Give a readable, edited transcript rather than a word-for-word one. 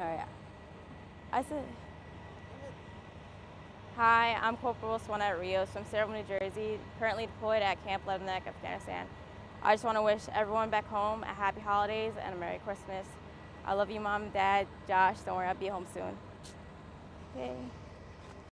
right. I said, hi, I'm Cpl Suannette Rios from Sayreville, New Jersey, currently deployed at Camp Leatherneck, Afghanistan. I just want to wish everyone back home a happy holidays and a Merry Christmas. I love you, Mom and Dad. Josh, don't worry, I'll be home soon. Okay.